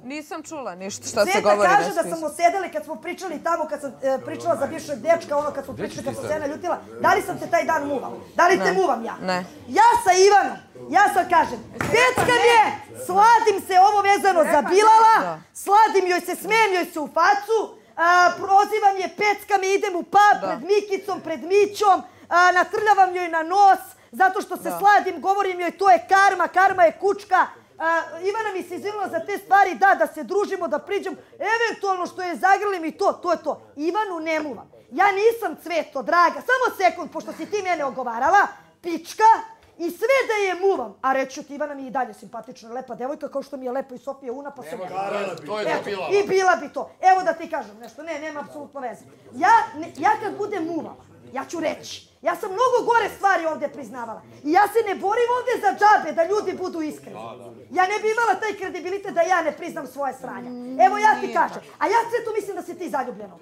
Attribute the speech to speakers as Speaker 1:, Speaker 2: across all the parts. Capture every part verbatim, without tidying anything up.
Speaker 1: Nisam čula ništa šta se govori.
Speaker 2: Sveta kaže da smo sedeli kad smo pričali tamo, kad sam pričala za bivšeg dečka, ono kad smo pričali kad sam se naljutila. Da li sam te taj dan muvala? Da li te muvam ja?
Speaker 1: Ne.
Speaker 2: Ja sa Ivanom, ja sad kažem, peckam je, sladim se ovo vezano za Bilala, sladim joj se, smijem joj se u facu, prozivam je, peckam je, idem u pub pred Mikicom, pred Mićom, natrljavam joj na nos, zato što se sladim, govorim joj to je karma, karma je kučka. Ivana mi se izvinila za te stvari, da, da se družimo, da priđem, eventualno što je zagrlim i to, to je to. Ivanu ne muvam. Ja nisam Cveto, draga, samo sekund, pošto si ti mene ogovarala, pička, i sve da je muvam. A reću ti, Ivana mi je i dalje simpatična, lepa devojka, kao što mi je lepo i Sofija Una, pa se ne. I bila bi to. Evo da ti kažem nešto, ne, nema apsolutno veze. Ja kad budem muvala, ja ću reći. Ja sam mnogo gore stvari ovdje priznavala. I ja se ne borim ovdje za džabe, da ljudi budu iskreni. Ja ne bi imala taj kredibilitet da ja ne priznam svoje sranja. Evo ja ti kažem. A ja sve tu mislim da si ti zaljubljena.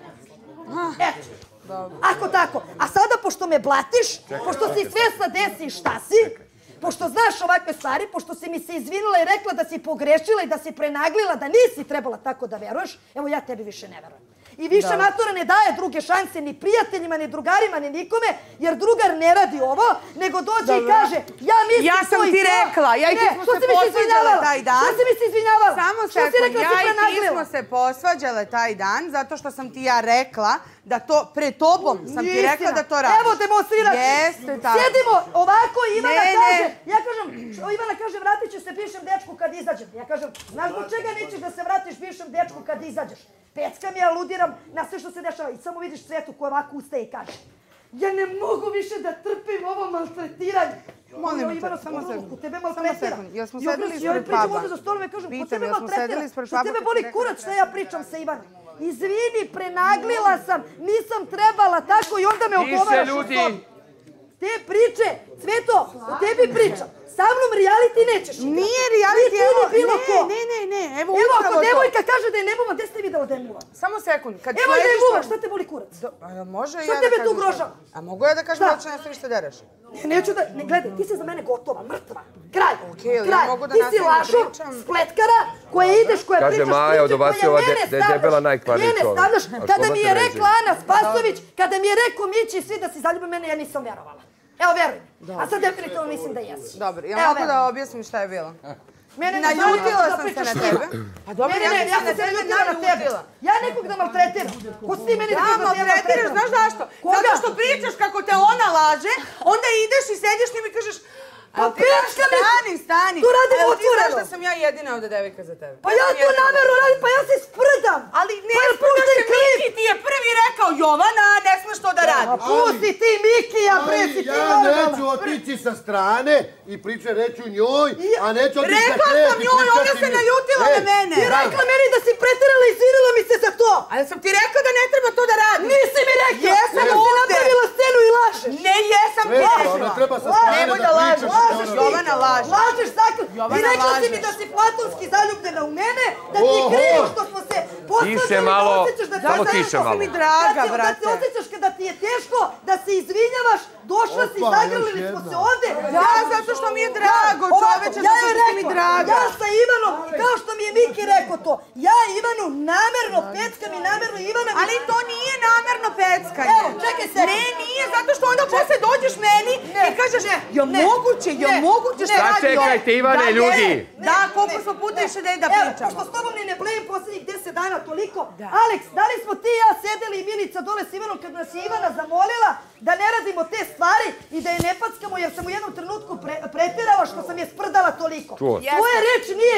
Speaker 2: Eto. Ako tako. A sada, pošto me blatiš, pošto si svesna gde si i šta si, pošto znaš ovakve stvari, pošto si mi se izvinila i rekla da si pogrešila i da si prenaglila, da nisi trebala tako da veruješ, evo ja tebi više ne verujem. I više matora ne daje druge šanse ni prijateljima, ni drugarima, ni nikome, jer drugar ne radi ovo, nego dođe i kaže, ja mislim
Speaker 3: ja sam ti rekla, ja i ti smo se posvađale taj dan.
Speaker 2: Što si mi se izvinjavala?
Speaker 3: Samo sekund, ja i ti smo se posvađale taj dan, zato što sam ti ja rekla da to, pred tobom sam ti rekla da to radiš.
Speaker 2: Evo demonstriraš.
Speaker 3: Jeste tako.
Speaker 2: Sjedimo ovako, Ivana kaže, ja kažem, Ivana kaže, vratit ću se bivšem dečku kad izađem. Ja kažem, znaš zbog čega nećeš da se vratiš bivšem dečku kad izađeš? Peckam je, aludiram na sve što se dešava i samo vidiš Cvetu koja ovako ustaje i kaže, ja ne mogu više da trpim ovo maltretiranje.
Speaker 3: Molim te, samo sekund.
Speaker 2: Tebe maltretira.
Speaker 3: Jel smo sedeli ispred paba?
Speaker 2: Ja pričam ovdje za stolom i kažem, ko tebe maltretira? Što tebe boli kurac šta ja pričam sa Ivanom? Izvini, prenaglila sam, nisam trebala tako i onda me ogovaraš u sobi. Te priče, Cveto, o tebi pričam. Sa mnom reality nećeš igrati.
Speaker 3: Nije reality, evo,
Speaker 2: ne,
Speaker 3: ne, ne, evo
Speaker 2: Evo,
Speaker 3: upravo to.
Speaker 2: ako devojka kaže da je ne muvam, gde ste vidjela da je muvam?
Speaker 3: Samo sekund, kad
Speaker 2: Evo da je muvam, šta te boli kurac?
Speaker 3: Može i ja da kažem.
Speaker 2: Šta tebe tu ugrožava?
Speaker 3: A mogu ja da kažem da će nešto više dereš?
Speaker 2: Ne, neću da, ne gledaj, ti si za mene gotova, mrtva. Kraj,
Speaker 3: kraj.
Speaker 2: Ti si lažov, spletkara, koja ideš, koja pričaš priče, koja mene stavljaš. Mene stavljaš, kada mi je rekla Ana Spasović, kada mi je rekao Mići svi da si zaljubi mene, ja nisam vjerovala. Evo, veruj. A sad definitivno mislim da jesi.
Speaker 3: Dobro, ja mogu da objasnim šta je bilo. Naljutila sam se na tebe. Pa dobro, ja sam se na tebe naljutila.
Speaker 2: Ja nekog da maltretiram. Ko si ti meni da
Speaker 3: ti maltretiraš? Znaš zašto? Zato što pričaš kako te ona laže, onda ideš i sediš njim i kažeš
Speaker 2: pa pička mi!
Speaker 3: Stani, stani!
Speaker 2: Tu radim otvoreno!
Speaker 3: Evo ti znaš da sam ja jedina ovdje devojka za tebe.
Speaker 2: Pa ja to namjerno radim, pa ja se sprdam!
Speaker 3: Ali ne sprdaš se, Miki ti je prvi rekao, Jovana, ne smeš to da radiš.
Speaker 2: Pusti ti Miki, ja preci ti
Speaker 4: normalno. Ja neću otići sa strane i priče reću njoj, a neću otići sa
Speaker 3: kreti. Rekla sam njoj, ona se naljutila na mene.
Speaker 2: Ti rekla meni da si pretirala i izvinila mi se za to.
Speaker 3: Ali sam ti rekla da ne treba to da radiš.
Speaker 2: Nisi mi rekla.
Speaker 3: Jesam ovdje.
Speaker 2: Da si napravila scenu i lažeš.
Speaker 3: Ne, jesam ti rekla. Nemoj da lažeš. Jovana laže.
Speaker 2: Lažeš tako. I rekla si mi da si platonski zaljubljena u mene, da ti je krivo što smo se posvađali, da osjećaš da
Speaker 1: samo tiše malo.
Speaker 3: mi draga, brate.
Speaker 2: Da se osjećaš kada ti je teško, da se izvinjavaš, došla si, zagrlili smo se ovdje.
Speaker 3: Ja, zato što mi je drago, čoveče, zato što si mi draga.
Speaker 2: Ja sa Ivanom, kao što mi je Miki rekao to, ja Ivanu namerno peckam i namerno Ivana...
Speaker 3: Ali to nije namerno peckanje.
Speaker 2: Evo, čekaj se.
Speaker 3: Ne, nije, zato što onda posle dođeš meni i kažeš, je moguće, je moguće šta radi ovo.
Speaker 1: Sačekajte, Ivane, ljudi.
Speaker 3: Da, koliko smo puta išli da pričamo.
Speaker 2: Evo, što s tobom ni ne blejim posljednjih deset dana toliko. Aleks, da li smo ti i ja sedeli i Milica dole s Ivanom kad nas je Ivana zamolila da ne radimo te stvari i da je ne packamo jer sam u jednom trenutku pretjerala što sam je sprdala toliko. Tvoja reč nije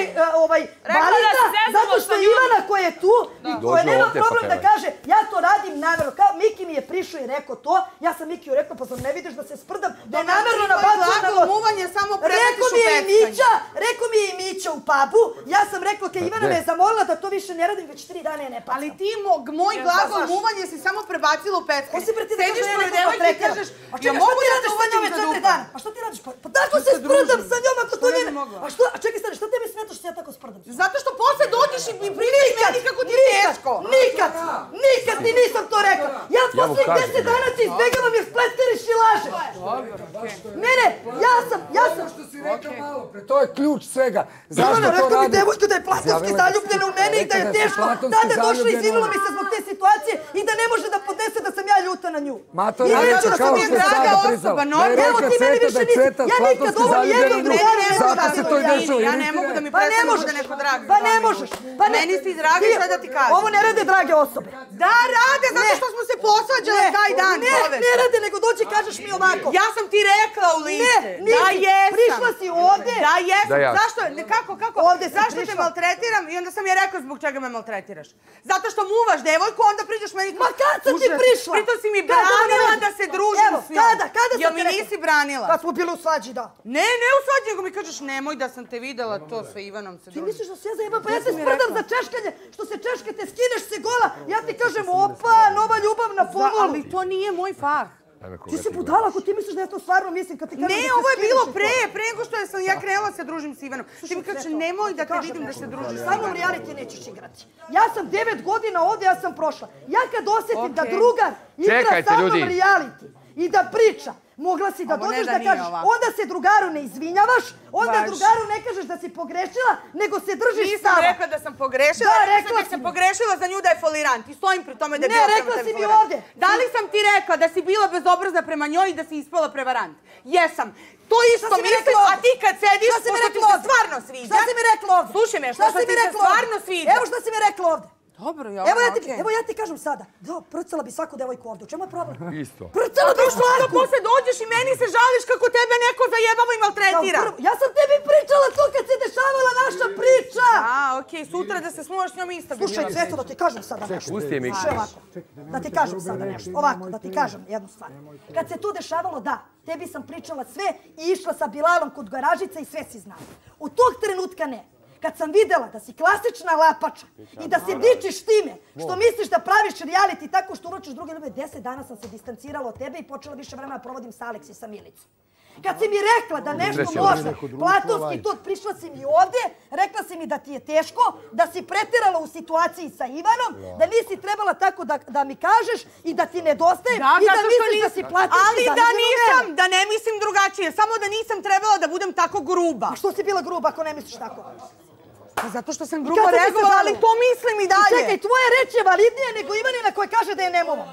Speaker 2: validna zato što Ivana koja je tu i koja nema problem da kaže ja to radim namjerno. Kao Miki mi je prišao i rekao to, ja sam Mikiju rekao pa sam ne vidiš da se sprdam, da je namjerno nabacio na nos. Rekao mi je i Mića, rekao mi je i Mića u pubu, ja sam rekao kad Ivana me je zamolila da to više ne radim, već tri dana je ne packam.
Speaker 3: Ali ti moj glagol muvanje si samo prebacila u peckanje. Sediš pored devojke i kažeš, ja mogu da te uvadim za dupa.
Speaker 2: A što ti radiš? Pa tako se sprdam sa njom ako to njene. A što? A čekaj stani, što tebi smeta što se ja tako sprdam?
Speaker 3: Zato što posle dođeš dođeš i pričaš meni kako ti je teško.
Speaker 2: Nikad, nikad ti nisam to rekla. Ja posljednjih deset dana ti izbjegavam jer spleteriš i lažeš. Ne, ne, ja sam, ja sam...
Speaker 5: Što si rekao malo pre, to je ključ svega. Zašto
Speaker 2: Ona
Speaker 5: to
Speaker 2: rekla mi
Speaker 5: radi?
Speaker 2: devojku da je platonski zaljubljena u mene i da je teško. Tada je došla i izvinula mi se zbog te situacije i da ne može da podnese da sam ja ljuta na nju.
Speaker 5: Mato,
Speaker 2: I
Speaker 5: radi
Speaker 2: neću
Speaker 5: se
Speaker 2: da
Speaker 5: kao
Speaker 2: sam
Speaker 5: što
Speaker 2: je
Speaker 5: je
Speaker 2: draga
Speaker 5: sada
Speaker 2: osoba,
Speaker 5: priznala.
Speaker 3: normalno.
Speaker 5: Da je
Speaker 2: Evo
Speaker 5: rekla
Speaker 2: ti meni
Speaker 5: Cveta
Speaker 2: više
Speaker 5: da je
Speaker 2: nisi-
Speaker 5: Cveta
Speaker 2: ja nikad
Speaker 5: platonski
Speaker 2: ovo nijednom
Speaker 5: zaljubljena u nju.
Speaker 2: drugaru ne mogu
Speaker 5: Zato
Speaker 2: da
Speaker 5: se
Speaker 2: ti
Speaker 5: to i
Speaker 2: objasnim.
Speaker 5: dešava.
Speaker 3: Ja ne mogu da mi
Speaker 2: Pa ne
Speaker 3: prestane
Speaker 2: možeš,
Speaker 3: bude neko drag.
Speaker 2: pa ne možeš. Pa ne,
Speaker 3: Meni si dragi,
Speaker 2: Ti-
Speaker 3: šta da ti kažem?
Speaker 2: Ovo ne rade drage osobe.
Speaker 3: Da, rade, zato što smo se posvađale taj dan.
Speaker 2: Ne,
Speaker 3: čoveče.
Speaker 2: ne rade, nego dođi kažeš mi ovako.
Speaker 3: Ja sam ti rekla u lice.
Speaker 2: Ne,
Speaker 3: Da
Speaker 2: nisi.
Speaker 3: jesam.
Speaker 2: Prišla si ovde.
Speaker 3: Da jesam.
Speaker 1: Da ja.
Speaker 3: Zašto? Ne, kako, kako?
Speaker 2: Ovde si
Speaker 3: Zašto te
Speaker 2: prišla.
Speaker 3: maltretiram? I onda sam je rekla zbog čega me maltretiraš. Zato što muvaš devojku, onda priđeš meni...
Speaker 2: Ma kad sam ti
Speaker 3: Užas.
Speaker 2: prišla?
Speaker 3: Pritom si mi
Speaker 2: Kada ovo
Speaker 3: branila
Speaker 2: ne radi?
Speaker 3: da se družim
Speaker 2: Evo,
Speaker 3: s njom.
Speaker 2: kada, kada sam
Speaker 3: Jel
Speaker 2: ti
Speaker 3: mi
Speaker 2: rekla?
Speaker 3: nisi branila?
Speaker 2: Kad smo bili u svađi, da.
Speaker 3: Ne, ne u svađi, nego mi kažeš nemoj da sam te videla, to sa Ivanom se
Speaker 2: Ti
Speaker 3: družim.
Speaker 2: misliš da se ja zajebam? Pa ja
Speaker 3: Ti
Speaker 2: te
Speaker 3: si mi
Speaker 2: sprdam
Speaker 3: rekla.
Speaker 2: za češkanje. Što se češkate, skineš se gola. Ja ti kažem, opa, nova ljubav na
Speaker 3: Da,
Speaker 2: pomolu.
Speaker 3: ali to nije moj fah.
Speaker 2: Ti si budala ako ti misliš da ja to stvarno mislim kad ti kažem da
Speaker 3: Ne,
Speaker 2: se
Speaker 3: ovo je
Speaker 2: skineš
Speaker 3: bilo
Speaker 2: i to.
Speaker 3: pre, pre nego što sam ja krenula se družim s Ivanom. Ti mi kažeš nemoj da te
Speaker 2: Kažem
Speaker 3: vidim da
Speaker 2: nešto.
Speaker 3: se družiš s
Speaker 2: Sa mnom
Speaker 3: Ivanom.
Speaker 2: reality nećeš igrati. Ja sam devet godina ovdje, ja sam prošla. Ja kad osjetim da
Speaker 3: Okej.
Speaker 2: drugar igra
Speaker 1: Čekajte,
Speaker 2: sa mnom
Speaker 1: ljudi.
Speaker 2: reality i da priča, mogla si da
Speaker 3: Ovo ne
Speaker 2: dođeš
Speaker 3: da
Speaker 2: da
Speaker 3: nije
Speaker 2: kažeš,
Speaker 3: ovako.
Speaker 2: onda se drugaru ne izvinjavaš, onda
Speaker 3: Baš.
Speaker 2: drugaru ne kažeš da si pogrešila, nego se držiš
Speaker 3: Nisam
Speaker 2: stava.
Speaker 3: rekla da sam pogrešila,
Speaker 2: Da,
Speaker 3: rekla
Speaker 2: rekla
Speaker 3: sam da
Speaker 2: si
Speaker 3: sam
Speaker 2: mi.
Speaker 3: pogrešila za nju da je folirant i stojim pri tome da je
Speaker 2: Ne,
Speaker 3: bila prema
Speaker 2: rekla
Speaker 3: tebi
Speaker 2: si mi
Speaker 3: folirant.
Speaker 2: ovdje.
Speaker 3: Da li sam ti rekla da si bila bezobrazna prema njoj i da si ispala prevarant? Jesam. To isto
Speaker 2: Šta si mi
Speaker 3: mislim,
Speaker 2: rekla
Speaker 3: a
Speaker 2: ovdje?
Speaker 3: ti kad sediš,
Speaker 2: Šta si mi
Speaker 3: pošto ti
Speaker 2: rekla
Speaker 3: se
Speaker 2: ovdje?
Speaker 3: stvarno sviđa.
Speaker 2: Šta si mi rekla ovdje?
Speaker 3: Slušaj me,
Speaker 2: Šta
Speaker 3: što
Speaker 2: si
Speaker 3: ti
Speaker 2: mi
Speaker 3: se
Speaker 2: rekla ovdje?
Speaker 3: stvarno sviđa.
Speaker 2: Evo šta si mi rekla ovdje.
Speaker 3: Dobro,
Speaker 2: Evo ja,
Speaker 3: Jovana,
Speaker 2: ti,
Speaker 3: okej.
Speaker 2: evo ja ti kažem sada, da, prcala bi svaku devojku ovdje, u čemu je problem?
Speaker 1: Isto.
Speaker 2: Prcala bi
Speaker 3: Što
Speaker 2: svaku!
Speaker 3: posle dođeš i meni se žališ kako tebe neko zajebava i
Speaker 2: Kao
Speaker 3: maltretira.
Speaker 2: prvo, ja sam tebi pričala to kad se dešavala naša priča!
Speaker 3: A, okej, sutra da se smuvaš s njom isto bi
Speaker 2: Slušaj,
Speaker 3: bila.
Speaker 2: Cveto, da ti kažem sada nešto.
Speaker 1: Pusti je Miki.
Speaker 2: Slušaj ovako, da ti kažem sada nešto, ovako, da ti kažem jednu stvar. Kad se to dešavalo, da, tebi sam pričala sve i išla sa Bilalom kod garažica i sve si znala. Od tog trenutka ne. Kad sam videla da si klasična lapača i da se dičiš time što misliš da praviš reality tako što uvlačiš druge ljude, deset dana sam se distancirala od tebe i počela više vremena provodim sa Aleksi i sa Milicom. Kad si mi rekla da nešto
Speaker 1: Treći
Speaker 2: može,
Speaker 4: neko društvo,
Speaker 2: platonski
Speaker 4: ovaj.
Speaker 2: to, prišla si mi ovdje, rekla si mi da ti je teško, da si preterala u situaciji sa Ivanom, da nisi trebala tako da, da mi kažeš i da ti nedostaje
Speaker 3: Da,
Speaker 2: i da
Speaker 3: zato što
Speaker 2: misliš da
Speaker 3: nisam.
Speaker 2: si platonski
Speaker 3: Ali da
Speaker 2: zaljubljena u
Speaker 3: nisam,
Speaker 2: mene.
Speaker 3: da ne mislim drugačije. Samo da nisam trebala da budem tako gruba.
Speaker 2: A što si bila gruba ako ne misliš tako?
Speaker 3: Pa zato što sam
Speaker 2: Kad
Speaker 3: grubo
Speaker 2: sam ti se
Speaker 3: reagovala, ali
Speaker 2: žalila?
Speaker 3: to mislim i dalje.
Speaker 2: Čekaj, tvoja reč je validnija nego Ivanina koja kaže da je nemova.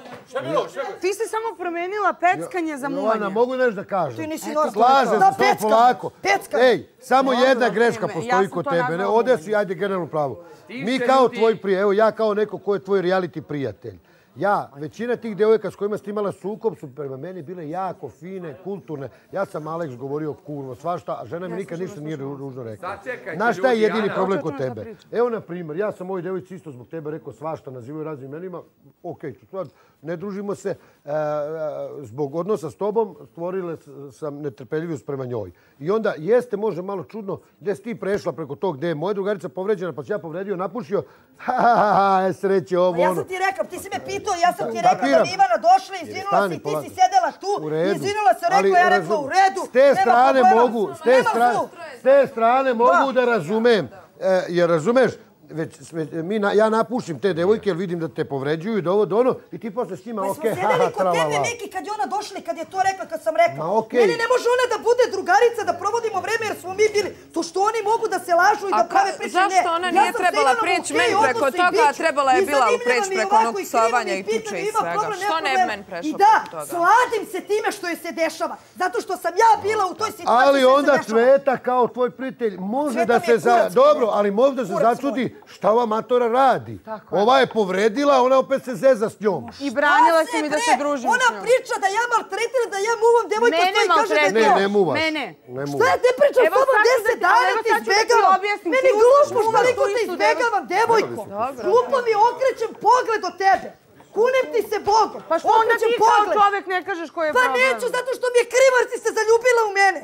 Speaker 3: Ti si samo promenila peckanje za
Speaker 4: Jovana,
Speaker 3: muvanje.
Speaker 4: mogu nešto da kažem?
Speaker 2: Ti nisi normalna.
Speaker 4: Slažem
Speaker 2: Da,
Speaker 4: se, to
Speaker 2: peckam.
Speaker 4: polako.
Speaker 2: Peckam.
Speaker 4: Ej, samo jedna
Speaker 3: okej,
Speaker 4: greška
Speaker 3: me- ja
Speaker 4: postoji
Speaker 3: sam
Speaker 4: kod
Speaker 3: to
Speaker 4: tebe. Ne,
Speaker 3: nazvala
Speaker 4: ovdje
Speaker 3: muvanje.
Speaker 4: si, ajde, generalno pravo. Mi
Speaker 1: se
Speaker 4: kao
Speaker 1: ljuti.
Speaker 4: tvoj prijatelj, evo ja kao neko ko je tvoj reality prijatelj. Ja, većina tih devojaka s kojima ste imala sukob su prema meni bile jako fine, kulturne. Ja sam Aleks govorio kurvo, svašta, a žena mi nikad ništa nije ru- ružno rekla.
Speaker 1: Sačekajte,
Speaker 4: Znaš šta je
Speaker 1: ljudi,
Speaker 4: jedini
Speaker 1: Ana.
Speaker 4: problem
Speaker 3: Hoću
Speaker 4: kod
Speaker 3: o tome da
Speaker 4: tebe?
Speaker 3: pričam.
Speaker 4: Evo, na primjer, ja sam ovoj devojci isto zbog tebe rekao svašta, nazivaju raznim imenima. Okej, sad ne družimo se. E, e, zbog odnosa s tobom stvorile s- sam netrpeljivost prema njoj. I onda jeste može malo čudno gdje si ti prešla preko tog gdje je moja drugarica povređena pa si ja povredio, napušio. Ha, ha, ha, ha, sreće ovo
Speaker 2: Pa ja
Speaker 4: ono.
Speaker 2: sam ti rekla, ti si me pitao, ja sam ti rekla da
Speaker 4: Kapiram.
Speaker 2: bi Ivana došla, izvinula
Speaker 4: Stani,
Speaker 2: se i ti
Speaker 4: polako.
Speaker 2: si sjedela tu,
Speaker 4: U redu.
Speaker 2: izvinula se,
Speaker 4: Ali
Speaker 2: rekla, ja rekla
Speaker 4: razum-
Speaker 2: u redu,
Speaker 4: S te
Speaker 2: nema
Speaker 4: strane
Speaker 2: problema,
Speaker 4: mogu, s te
Speaker 2: nema
Speaker 4: strane,
Speaker 2: zlu.
Speaker 4: s te strane mogu da razumem. E, jer razumeš, već, već mi na, ja napušim te devojke jer vidim da te povređuju i da ovo do ono i ti posle s njima
Speaker 2: Pa
Speaker 4: ok,
Speaker 2: smo
Speaker 4: haha,
Speaker 2: sjedeli kod tebe,
Speaker 4: tralala.
Speaker 2: Miki, kad je ona došla i kad je to rekla, kad sam rekla.
Speaker 4: Ma okej.
Speaker 2: Meni ne može ona da bude drugarica, da provodimo vreme jer smo mi bili. To što oni mogu da se lažu i
Speaker 1: A
Speaker 2: da
Speaker 1: ka-
Speaker 2: prave priče, ne.
Speaker 1: zašto ona
Speaker 2: Ja
Speaker 1: nije
Speaker 2: sam sa
Speaker 1: trebala
Speaker 2: Ivanom
Speaker 1: prići
Speaker 2: okej,
Speaker 1: meni preko
Speaker 2: odnosi
Speaker 1: toga, a
Speaker 2: bić.
Speaker 1: trebala je
Speaker 2: I
Speaker 1: bila
Speaker 2: zanimljivo
Speaker 1: preći
Speaker 2: mi je
Speaker 1: preko
Speaker 2: ovako
Speaker 1: onog
Speaker 2: i krivo
Speaker 1: psovanja
Speaker 2: mi
Speaker 1: i
Speaker 2: pita,
Speaker 1: tuče i
Speaker 2: ima
Speaker 1: svega.
Speaker 2: problem,
Speaker 1: Što
Speaker 2: nema
Speaker 1: ne
Speaker 2: problema.
Speaker 1: men prešla
Speaker 2: I da,
Speaker 1: preko toga?
Speaker 2: sladim se time što joj se dešava. Zato što sam ja bila u toj situaciji.
Speaker 4: Ali
Speaker 2: što se
Speaker 4: onda
Speaker 2: dešava.
Speaker 4: Cveta kao tvoj prijatelj može
Speaker 2: Cveta
Speaker 4: da
Speaker 2: mi
Speaker 4: se
Speaker 2: je
Speaker 4: za...
Speaker 2: kurac moj.
Speaker 4: Dobro, ali može da se
Speaker 2: Kurac
Speaker 4: začudi šta ova matora radi. Ova je povredila, ona opet se zeza s njom.
Speaker 3: I branila
Speaker 2: A
Speaker 3: si mi da
Speaker 2: bre,
Speaker 3: se družim s
Speaker 2: Ona
Speaker 3: njom.
Speaker 2: priča da ja maltretiram, da ja muvam devojka
Speaker 3: Mene
Speaker 2: stoji i kaže da je
Speaker 3: maltretira.
Speaker 2: to.
Speaker 4: Ne, ne muvaš.
Speaker 3: Mene.
Speaker 4: Ne
Speaker 2: Šta
Speaker 4: muvaš.
Speaker 2: ja te pričam s
Speaker 3: Evo
Speaker 2: tobom
Speaker 3: sad ću
Speaker 2: deset
Speaker 3: da ti-
Speaker 2: dana
Speaker 3: evo
Speaker 2: ti
Speaker 3: sad ću da ti
Speaker 2: izbegavam?
Speaker 3: objasnim,
Speaker 2: Meni
Speaker 3: ti uzmeš
Speaker 2: glupo što
Speaker 3: muva
Speaker 2: toliko
Speaker 3: tu
Speaker 2: te
Speaker 3: istu
Speaker 2: izbegavam, devojko. Glupo mi okrećem pogled od tebe. Kunem ti se Bogom.
Speaker 3: Pa što onda
Speaker 2: Okrećem
Speaker 3: ti kao
Speaker 2: pogled.
Speaker 3: čovek ne kažeš koji je
Speaker 2: Pa
Speaker 3: problem?
Speaker 2: neću, zato što mi je krivo jer si se zaljubila u mene.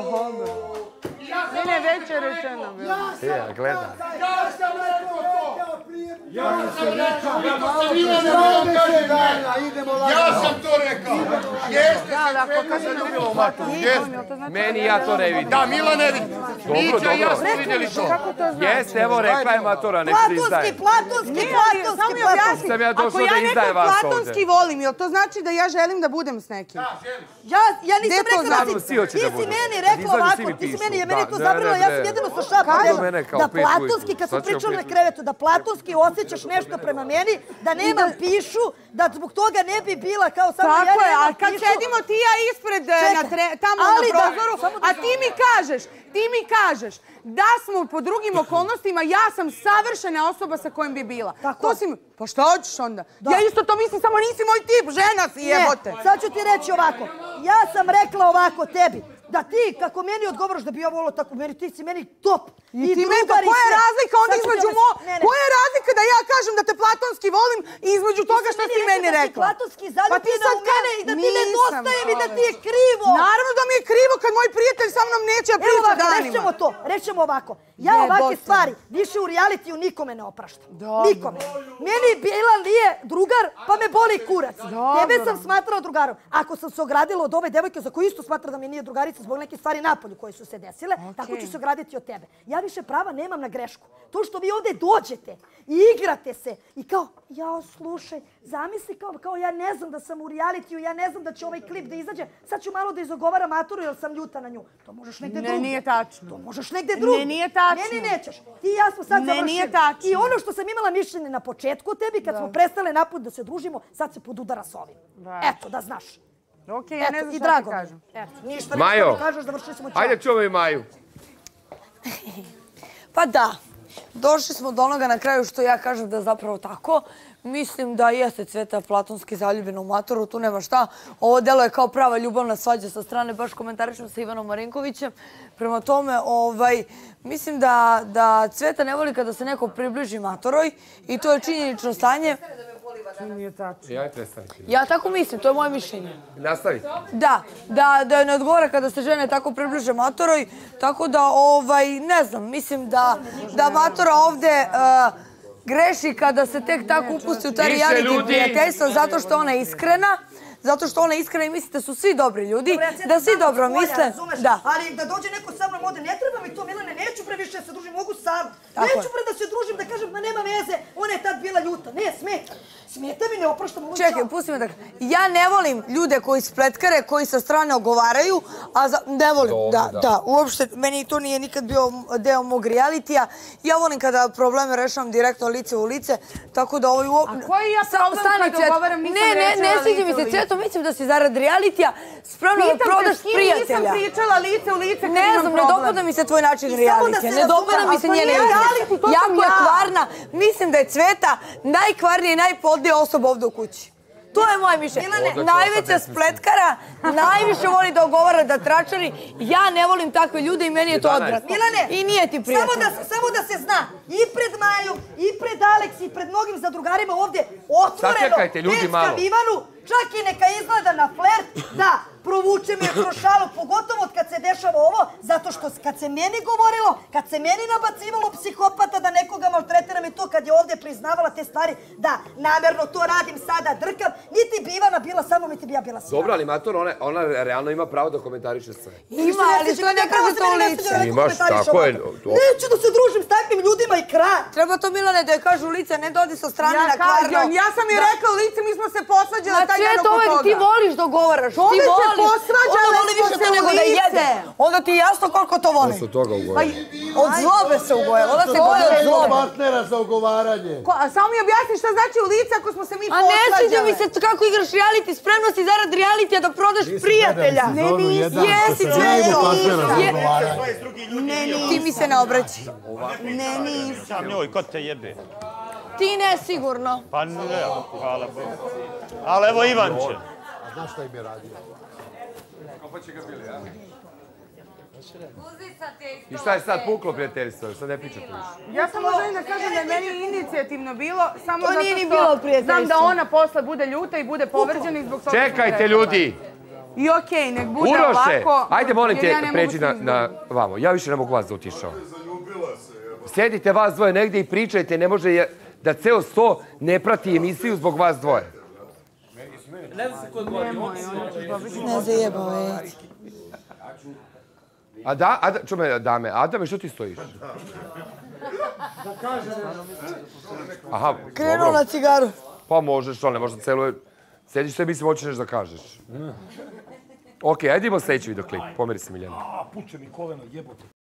Speaker 3: Ne, ne, već je rečeno bilo.
Speaker 1: Ja, gleda.
Speaker 5: Ja sam rekao to!
Speaker 6: Ja sam to rekao. Jeste se ljubilo u maturu.
Speaker 1: Meni ja to ne vidim.
Speaker 6: Da, Mila ne vidi. Mića i ja smo vidjeli to.
Speaker 1: Jeste, evo rekla je matora, nek priznaje.
Speaker 2: Platonski, platonski,
Speaker 3: Samo mi
Speaker 2: platonski.
Speaker 3: objasni,
Speaker 1: Sam ja došao
Speaker 3: ako
Speaker 1: da
Speaker 3: ja
Speaker 1: izdaje
Speaker 3: nekog
Speaker 1: vas ovde.
Speaker 3: platonski volim, jel to znači da ja želim da budem s nekim?
Speaker 2: Ja, ja nisam
Speaker 3: Gde to
Speaker 2: rekla da
Speaker 3: znači?
Speaker 2: si...
Speaker 1: Svi hoće
Speaker 2: Ti
Speaker 1: da
Speaker 2: si
Speaker 1: budu.
Speaker 2: meni rekla
Speaker 1: Izađu
Speaker 2: ovako,
Speaker 1: svi mi
Speaker 2: ti si
Speaker 1: pišu.
Speaker 2: meni, je
Speaker 1: Da,
Speaker 2: meni to
Speaker 1: ne,
Speaker 2: zabrala,
Speaker 1: ne,
Speaker 2: ja
Speaker 1: ne.
Speaker 2: sam jedino sa šapa
Speaker 1: Kažu
Speaker 2: rekla
Speaker 1: mene kao
Speaker 2: da
Speaker 1: pet
Speaker 2: platonski,
Speaker 1: ujutru.
Speaker 2: kad smo
Speaker 1: Sad ćemo
Speaker 2: pričali na
Speaker 1: pet.
Speaker 2: krevetu, da platonski osjećaš nešto prema meni, da nemam pišu, da zbog toga ne bi bila kao samo ja
Speaker 3: Tako je, a
Speaker 2: nemam
Speaker 3: kad
Speaker 2: pišu.
Speaker 3: sedimo ti i ja ispred e,
Speaker 2: Čekaj,
Speaker 3: na tre- tamo
Speaker 2: ali
Speaker 3: na
Speaker 2: da-
Speaker 3: prozoru,
Speaker 2: samo da
Speaker 3: a
Speaker 2: znam.
Speaker 3: ti mi kažeš, ti mi kažeš da smo po drugim okolnostima, ja sam savršena osoba sa kojom bi bila.
Speaker 2: Tako.
Speaker 3: To si mi... Pa šta hoćeš onda?
Speaker 2: Da.
Speaker 3: Ja isto to mislim, samo nisi moj tip, žena si, jebote.
Speaker 2: Ne, sad ću ti reći ovako. Ja sam rekla ovako tebi, da ti, kako meni odgovaraš da bi ja volila tako, meni, ti si meni top.
Speaker 3: I ti meni, pa
Speaker 2: drugar i
Speaker 3: koja je
Speaker 2: sve.
Speaker 3: razlika onda
Speaker 2: Sad ću ti
Speaker 3: između
Speaker 2: objasniti.
Speaker 3: mo...
Speaker 2: Ne, ne.
Speaker 3: Koja je razlika da ja kažem da te platonski volim i između toga što si meni
Speaker 2: Da si
Speaker 3: rekla?
Speaker 2: platonski zaljubljena u mene i da ti
Speaker 3: Nisam.
Speaker 2: nedostaje mi da ti je krivo.
Speaker 3: Naravno da mi je krivo kad moj prijatelj sa mnom neće da
Speaker 2: Evo
Speaker 3: priča
Speaker 2: ovako,
Speaker 3: danima.
Speaker 2: rećemo to, rećemo ovako. Ja
Speaker 3: Jebote.
Speaker 2: ovake stvari više u realitiju nikome ne opraštam.
Speaker 3: Dobro.
Speaker 2: Nikome. Meni bila nije drugar, pa me boli kurac.
Speaker 3: Dobro.
Speaker 2: Tebe sam smatrao drugarom. Ako sam se ogradila od ove devojke za koju isto smatra da mi nije drugarica zbog neke stvari napolju koje su se desile, tako ću se ograditi od tebe. Ja više prava nemam na grešku. To što vi ovde dođete i igrate se i kao, ja slušaj, zamisli kao, kao ja ne znam da sam u realitiju, ja ne znam da će ovaj klip da izađe, sad ću malo da izogovaram maturu jer sam ljuta na nju. To možeš negde
Speaker 3: Ne,
Speaker 2: drugdje.
Speaker 3: nije tačno.
Speaker 2: To možeš negde drugdje.
Speaker 3: Ne, nije tačno.
Speaker 2: Meni nećeš. Ti i ja smo sad
Speaker 3: Ne,
Speaker 2: završili.
Speaker 3: nije tačno.
Speaker 2: I ono što sam imala mišljenje na početku o tebi, kad smo prestale naput da se družimo, sad se podudara s ovim. Eto, da znaš.
Speaker 3: Okej, ja ne
Speaker 2: Eto,
Speaker 3: znam
Speaker 2: i
Speaker 3: šta ti
Speaker 2: drago mi je.
Speaker 3: kažem.
Speaker 2: Eto, ništa,
Speaker 1: Majo.
Speaker 2: ništa mi kažeš, završili smo čao.
Speaker 1: Ajde čuvaj Maju.
Speaker 7: Pa da, došli smo do onoga na kraju što ja kažem da je zapravo tako. Mislim da jeste Cveta platonski zaljubljena u matoru, tu nema šta. Ovo delo je kao prava ljubavna svađa sa strane, baš komentarišem sa Ivanom Marinkovićem. Prema tome, ovaj, mislim da, da Cveta ne voli kada se neko približi matoroj i to je činjenično stanje.
Speaker 1: I ajde prestanite.
Speaker 7: Ja tako mislim, to je moje mišljenje.
Speaker 1: Nastavi.
Speaker 7: Da, da, da ne odgovara kada se žene tako približe matoroj, tako da, ovaj, ne znam, mislim da, da matora ovde uh, greši kada se tek tako upusti u ta
Speaker 1: Više
Speaker 7: reality
Speaker 1: ljudi.
Speaker 7: prijateljstva, zato što ona je iskrena, zato što ona je iskrena i misli da su svi dobri ljudi,
Speaker 2: Dobro, ja cijelim
Speaker 7: da svi
Speaker 2: samo
Speaker 7: dobro
Speaker 2: s polja,
Speaker 7: misle.
Speaker 2: razumeš?
Speaker 7: Da.
Speaker 2: Ali da dođe neko sa mnom ovde, ne treba mi to, Milane, neću previše da se družim, mogu sam.
Speaker 7: Tako
Speaker 2: Neću
Speaker 7: je.
Speaker 2: pre da se družim, da kažem, ma nema veze, ona je tad bila ljuta. Ne, smeta. Smeta mi, ne opraštam ovo.
Speaker 7: Čekaj, pusti me da... Ja ne volim ljude koji spletkare, koji sa strane ogovaraju, a za... ne volim, da, da, uopšte, meni to nije nikad bio deo mog realitija. Ja volim kada probleme rešavam direktno lice u lice, tako da ovaj...
Speaker 3: A koji ja problem kada ogovaram, nisam
Speaker 7: Ne, ne, ne
Speaker 3: rešila
Speaker 7: sviđa mi
Speaker 3: lice u
Speaker 7: se,
Speaker 3: lice.
Speaker 7: Cveto, mislim da si zarad realitija spremna da
Speaker 3: Pitam
Speaker 7: prodaš
Speaker 3: te, s kim
Speaker 7: prijatelja.
Speaker 3: nisam pričala lice u lice kad
Speaker 7: Ne
Speaker 3: imam
Speaker 7: znam, ne
Speaker 3: problem?
Speaker 7: dopada mi se tvoj način
Speaker 2: I samo da
Speaker 7: realitija,
Speaker 2: se
Speaker 7: ne dopada
Speaker 2: razumemo,
Speaker 7: mi se
Speaker 3: a to
Speaker 7: njene
Speaker 3: nije
Speaker 7: igrice.
Speaker 3: reality, to sam
Speaker 7: Jako je
Speaker 3: ja.
Speaker 7: kvarna, mislim da je Cveta najkvarnija i najplodnija osoba ovde u kući. To je moje mišljenje. Najveća spletkara, najviše voli da ogovara, da tračari. Ja ne volim takve ljude i meni je to odvratno.
Speaker 2: Milane,
Speaker 7: I nije ti
Speaker 2: samo
Speaker 7: prijatno.
Speaker 2: da, samo da se zna, i pred Majom, i pred Aleks, i pred mnogim zadrugarima ovdje, otvoreno,
Speaker 1: Sačekajte, ljudi,
Speaker 2: peckam
Speaker 1: malo.
Speaker 2: Ivanu, čak i neka izgleda na flert, da, provuče me kroz šalu, pogotovo od kad se dešava ovo, zato što kad se meni govorilo, kad se meni nabacivalo psihopata da nekoga maltretiram i to kad je ovdje priznavala te stvari, da, namerno to radim sada, drkam, niti bi Ivana bila sa mnom, niti bi ja bila sa
Speaker 1: Dobro, ali mator, ona, ona realno ima pravo da komentariše sve.
Speaker 7: Ima, ali to ne kaže to u lice.
Speaker 1: Imaš, tako je.
Speaker 2: Neću da se družim s takvim ljudima i kraj.
Speaker 7: Treba to, Milane, da je kažu u lice, ne da odi sa strane
Speaker 3: Ja,
Speaker 7: na kvarno.
Speaker 3: kažem, ja sam je rekla u lice, mi smo se posvađali taj dan
Speaker 7: Cveto,
Speaker 3: oko
Speaker 7: uvek
Speaker 3: toga.
Speaker 7: ti voliš da govaraš, ti
Speaker 3: Uvek se
Speaker 7: voliš.
Speaker 3: posvađale
Speaker 7: Ona voli
Speaker 3: smo
Speaker 7: više
Speaker 3: se
Speaker 7: to
Speaker 3: u
Speaker 7: nego da
Speaker 3: lice.
Speaker 7: jede. Onda ti je jasno koliko to voli.
Speaker 1: Posle toga
Speaker 3: Pa,
Speaker 1: ugovorim.
Speaker 7: Od zlobe se ugoje, ona se goje od zlobe.
Speaker 4: partnera za ogovaranje.
Speaker 3: ko, a samo mi objasni šta znači u lice ako smo se mi
Speaker 7: A
Speaker 3: posvađale.
Speaker 7: ne sviđa mi se kako igraš reality, spremno si zarad realitija da prodaš prijatelja.
Speaker 4: Ne, nisam.
Speaker 7: Jesi,
Speaker 4: Imamo
Speaker 7: Cveto.
Speaker 4: partnera za
Speaker 7: Je-
Speaker 4: ogovaranje.
Speaker 7: Ti mi se ne obraći.
Speaker 3: Ne, nisam.
Speaker 8: Sam njoj, ko te jebe?
Speaker 7: Ti ne sigurno.
Speaker 8: Pa ne, hvala Bogu. Ali evo Ivan će.
Speaker 4: A znaš šta im je radio?
Speaker 1: I šta je sad puklo prijateljstvo? Sad ne pričate više.
Speaker 3: Ja samo želim da kažem da je meni inicijativno bilo, samo
Speaker 7: To
Speaker 3: zato
Speaker 7: nije ni bilo
Speaker 3: što
Speaker 7: prijateljstvo.
Speaker 3: znam da ona posle bude ljuta i bude povređena i zbog toga sam
Speaker 1: Čekajte,
Speaker 3: rekla.
Speaker 1: ljudi!
Speaker 3: I okej, nek bude
Speaker 1: Uroše!
Speaker 3: ovako.
Speaker 1: Ajde, molim
Speaker 3: jer
Speaker 1: te,
Speaker 3: ja ne mogu
Speaker 1: pređi
Speaker 3: s
Speaker 1: na,
Speaker 3: tim
Speaker 1: na vamo. Ja više ne mogu vas da utišavam. Sjedite vas dvoje negdje i pričajte, ne može je... da ceo sto ne prati emisiju zbog vas dvoje.
Speaker 7: Ne zajebao je.
Speaker 1: A da, a da, čume, dame, Adame, što ti stojiš? Aha,
Speaker 7: Krenuo
Speaker 1: dobro.
Speaker 7: na cigaru.
Speaker 1: Pa možeš, ali ne možda celo... Sediš sve, mislim, hoćeš nešto da kažeš. Ok, ajde imamo sledeći videoklip. Pomeri se, Miljana.
Speaker 9: A, puče mi koleno, jebote.